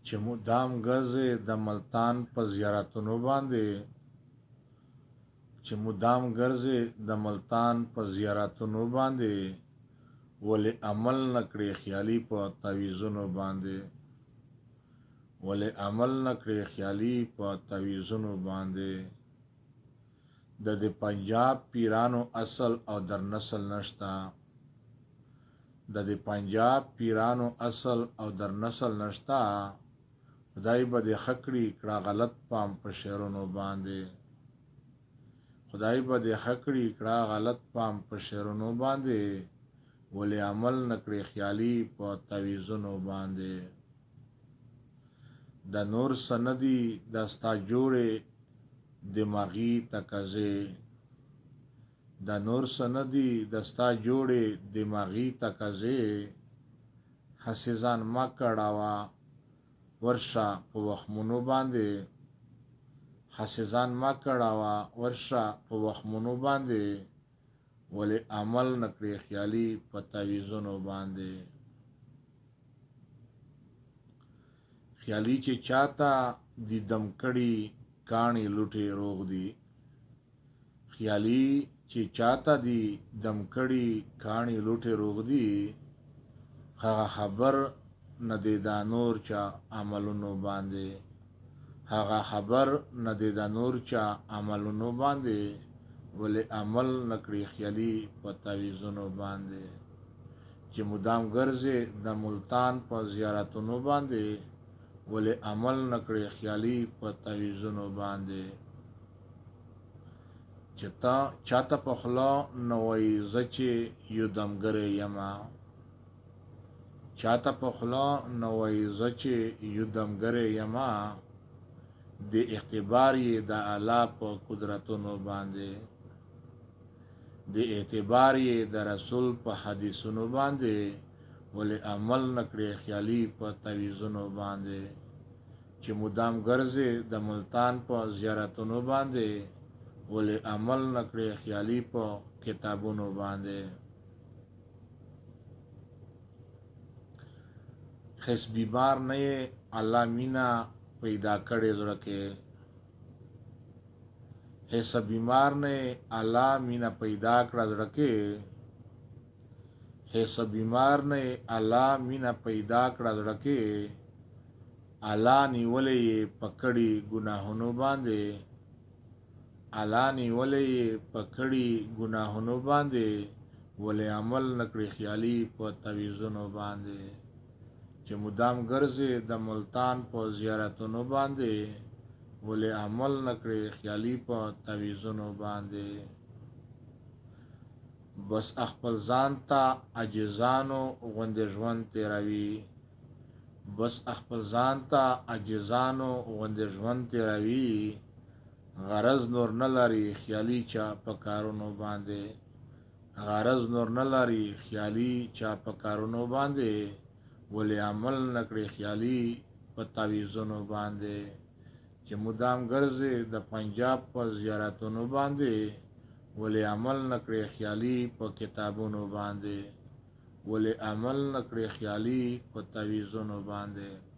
چې مدام ګرځې د ملتان په زیارتونو باندې چې مدام ګرځې د ملتان په زیارتونو باندې ولې عمل نکړې خیالي په تعویذونو باندې ولې عمل نکړې خیالي په تعویذونو باندې د دې پنجاب پیرانو اصل او در نسل نشتا د دې پنجاب پیرانو اصل او در نسل نشتا خدای به دې خکړي کړه غلط پام په شعرونو باندې خدای به دې خکړي کړه غلط پام په شعرونو باندې ولې عمل نکړې خیالي په تعویذونو باندې د نور سندي دستا جوړې دماغي تکزه د نور سندي دستا جوړې دماغي تکزه حسیزان ما کړهوا ورشا په وخمونو باندې حسیزان ما کړهوا ورشا په وخمونو باندې ولې عمل نکړې خیالي په تعویذونو باندې خیالي چې چاته دی دم کړي کاڼي لوټي روغ دی خیالي چې چاته دی دم کړي کاڼي لوټي روغ دی هغه خبر نه دی دا نور چا عملونو باندې هغه خبر نه دی دا نور چا عملونو باندې ولې عمل نکړي خیالي په تعویذونو باندې چې مدام ګرځې د ملتان په زیارتونو باندې ولې عمل نکړي خیالي په تعویذونو باندې چې تا چاته په خلا نه وایي زه چې یو دمګری یما چاته په خلا نه وایي زه چې یو دمګری یما د اعتبار یې د الله په قدرتونو باندې د اعتبار یې د رسول په حدیثونو باندې ولې عمل نکړي خیالي په تعویذونو باندې چې مدام ګرځې د ملتان په زیارتونو باندې ولې عمل نکړي خیالي په کتابونو باندې خس بیمار نه الله مینا پیدا کړي زړه کې هیڅ بیمار نه الله مینا پیدا کړه زړه کې هیڅ بیمار نه الله مینا پیدا کړه زړه کې الله نیولې پکړي ګناهونو باندې الله نیولې پکړي ګناهونو باندې ولې عمل نکړي خیالي په تعویذونو باندې چې مدام ګرځې د ملتان په زیارتونو باندې ولې عمل نکړي خیالي په تعویذونو باندې بس خپل ځان ته عاجزانو غوندې ژوند تیروي بس خپل ځان ته عاجزانو غوندې ژوند تیروي غرض نور نه لري خیالي چا په کارونو باندې غرض نور نه لري خیالي چا په کارونو باندې ولې عمل نکړي خیالي په تعویذونو باندې چې مدام ګرځې د پنجاب په زیارتونو باندې ولې عمل نکړي خیالي په کتابونو باندې ولې عمل نکړي خیالي په تعویذونو باندې